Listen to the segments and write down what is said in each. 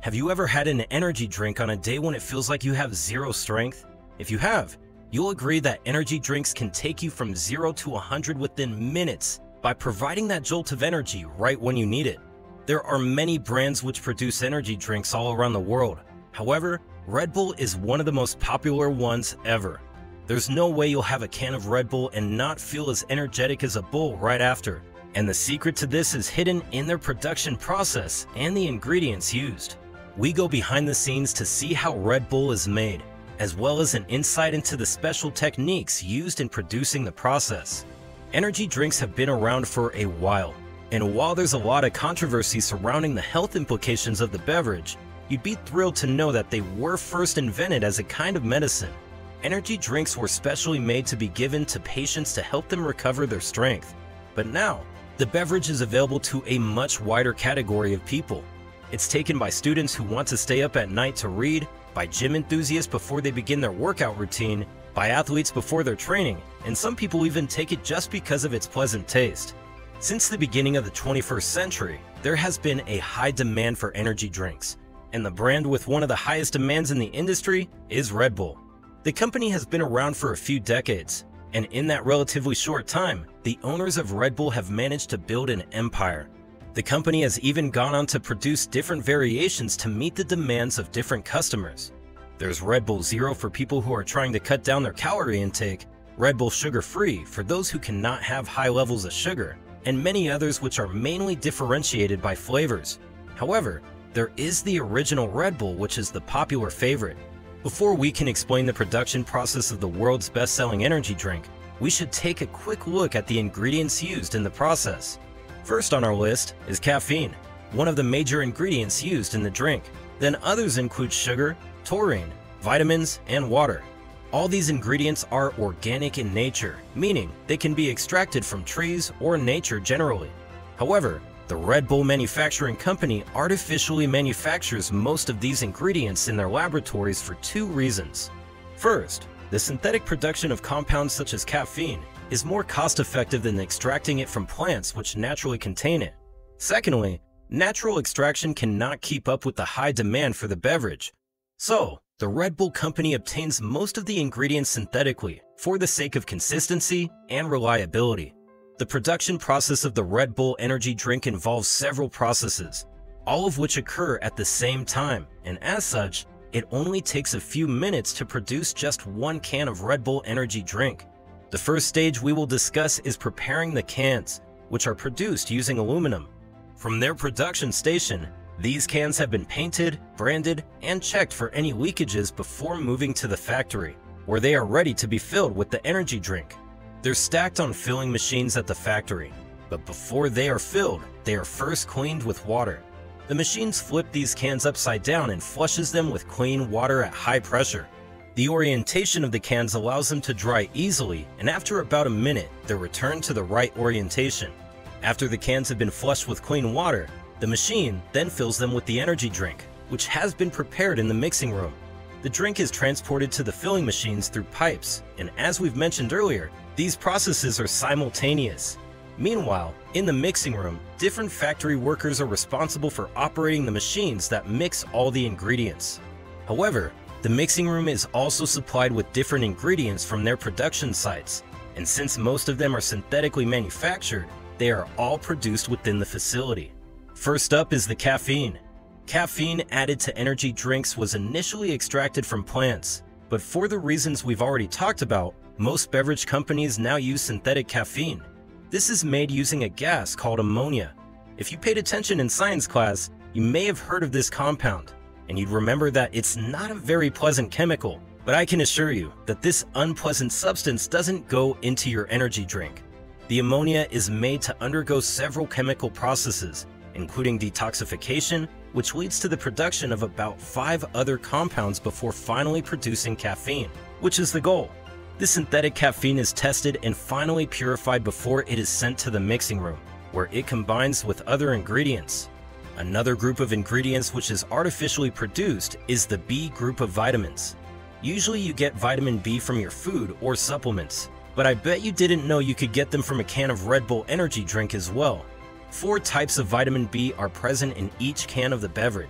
Have you ever had an energy drink on a day when it feels like you have zero strength? If you have, you'll agree that energy drinks can take you from 0 to 100 within minutes by providing that jolt of energy right when you need it. There are many brands which produce energy drinks all around the world. However, Red Bull is one of the most popular ones ever. There's no way you'll have a can of Red Bull and not feel as energetic as a bull right after. And the secret to this is hidden in their production process and the ingredients used. We go behind the scenes to see how Red Bull is made, as well as an insight into the special techniques used in producing the process. Energy drinks have been around for a while, and while there's a lot of controversy surrounding the health implications of the beverage, you'd be thrilled to know that they were first invented as a kind of medicine. Energy drinks were specially made to be given to patients to help them recover their strength. But now, the beverage is available to a much wider category of people. It's taken by students who want to stay up at night to read, by gym enthusiasts before they begin their workout routine, by athletes before their training, and some people even take it just because of its pleasant taste. Since the beginning of the 21st century, there has been a high demand for energy drinks, and the brand with one of the highest demands in the industry is Red Bull. The company has been around for a few decades, and in that relatively short time, the owners of Red Bull have managed to build an empire. The company has even gone on to produce different variations to meet the demands of different customers. There's Red Bull Zero for people who are trying to cut down their calorie intake, Red Bull Sugar Free for those who cannot have high levels of sugar, and many others which are mainly differentiated by flavors. However, there is the original Red Bull, which is the popular favorite. Before we can explain the production process of the world's best-selling energy drink, we should take a quick look at the ingredients used in the process. First on our list is caffeine, one of the major ingredients used in the drink. Then others include sugar, taurine, vitamins, and water. All these ingredients are organic in nature, meaning they can be extracted from trees or nature generally. However, the Red Bull Manufacturing Company artificially manufactures most of these ingredients in their laboratories for two reasons. First, the synthetic production of compounds such as caffeine is more cost-effective than extracting it from plants which naturally contain it. Secondly, natural extraction cannot keep up with the high demand for the beverage. So, the Red Bull company obtains most of the ingredients synthetically for the sake of consistency and reliability. The production process of the Red Bull energy drink involves several processes, all of which occur at the same time, and as such, it only takes a few minutes to produce just one can of Red Bull energy drink. The first stage we will discuss is preparing the cans, which are produced using aluminum. From their production station, these cans have been painted, branded, and checked for any leakages before moving to the factory, where they are ready to be filled with the energy drink. They're stacked on filling machines at the factory, but before they are filled, they are first cleaned with water. The machines flip these cans upside down and flushes them with clean water at high pressure. The orientation of the cans allows them to dry easily, and after about a minute, they're returned to the right orientation. After the cans have been flushed with clean water, the machine then fills them with the energy drink, which has been prepared in the mixing room. The drink is transported to the filling machines through pipes, and as we've mentioned earlier, these processes are simultaneous. Meanwhile, in the mixing room, different factory workers are responsible for operating the machines that mix all the ingredients. However, the mixing room is also supplied with different ingredients from their production sites, and since most of them are synthetically manufactured, they are all produced within the facility. First up is the caffeine. Caffeine added to energy drinks was initially extracted from plants, but for the reasons we've already talked about, most beverage companies now use synthetic caffeine. This is made using a gas called ammonia. If you paid attention in science class, you may have heard of this compound, and you'd remember that it's not a very pleasant chemical, but I can assure you that this unpleasant substance doesn't go into your energy drink. The ammonia is made to undergo several chemical processes, including detoxification, which leads to the production of about 5 other compounds before finally producing caffeine, which is the goal. The synthetic caffeine is tested and finally purified before it is sent to the mixing room, where it combines with other ingredients. Another group of ingredients which is artificially produced is the B group of vitamins. Usually you get vitamin B from your food or supplements, but I bet you didn't know you could get them from a can of Red Bull energy drink as well. 4 types of vitamin B are present in each can of the beverage.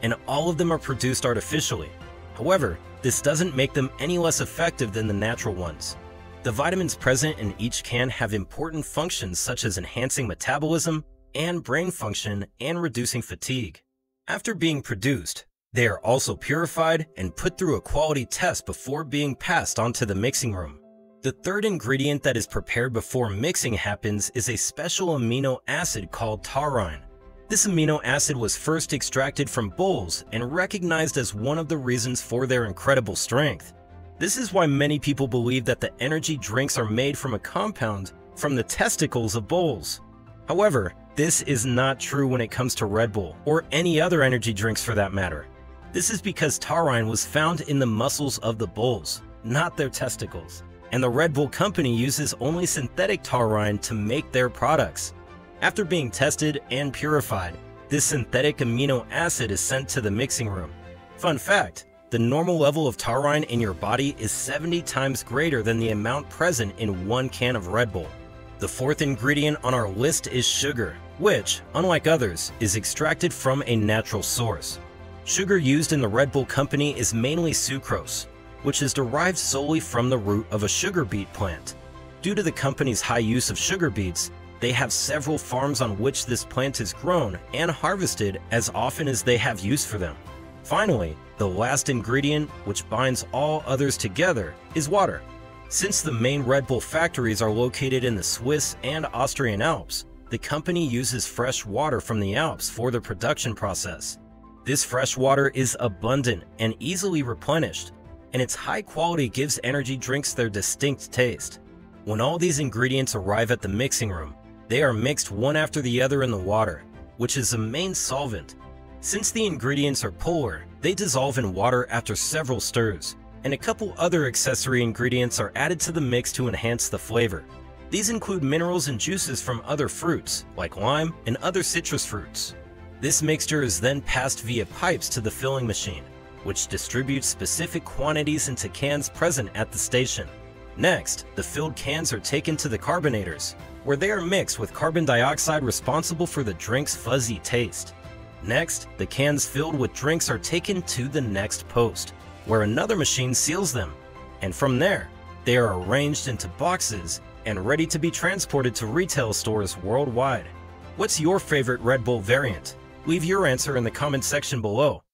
and all of them are produced artificially. However, this doesn't make them any less effective than the natural ones. The vitamins present in each can have important functions such as enhancing metabolism and brain function and reducing fatigue. After being produced, they are also purified and put through a quality test before being passed onto the mixing room. The third ingredient that is prepared before mixing happens is a special amino acid called taurine. This amino acid was first extracted from bulls and recognized as one of the reasons for their incredible strength. This is why many people believe that the energy drinks are made from a compound from the testicles of bulls. However, this is not true when it comes to Red Bull or any other energy drinks for that matter. This is because taurine was found in the muscles of the bulls, not their testicles. And the Red Bull company uses only synthetic taurine to make their products. After being tested and purified, this synthetic amino acid is sent to the mixing room. Fun fact, the normal level of taurine in your body is 70 times greater than the amount present in 1 can of Red Bull. The fourth ingredient on our list is sugar, which, unlike others, is extracted from a natural source. Sugar used in the Red Bull company is mainly sucrose, which is derived solely from the root of a sugar beet plant. Due to the company's high use of sugar beets, they have several farms on which this plant is grown and harvested as often as they have use for them. Finally, the last ingredient, which binds all others together, is water. Since the main Red Bull factories are located in the Swiss and Austrian Alps, the company uses fresh water from the Alps for the production process. This fresh water is abundant and easily replenished, and its high quality gives energy drinks their distinct taste. When all these ingredients arrive at the mixing room, they are mixed one after the other in the water, which is the main solvent. Since the ingredients are polar, they dissolve in water after several stirs, and a couple other accessory ingredients are added to the mix to enhance the flavor. These include minerals and juices from other fruits, like lime and other citrus fruits. This mixture is then passed via pipes to the filling machine, which distributes specific quantities into cans present at the station. Next, the filled cans are taken to the carbonators, where they are mixed with carbon dioxide responsible for the drink's fuzzy taste. Next, the cans filled with drinks are taken to the next post, where another machine seals them. And from there, they are arranged into boxes and ready to be transported to retail stores worldwide. What's your favorite Red Bull variant? Leave your answer in the comment section below.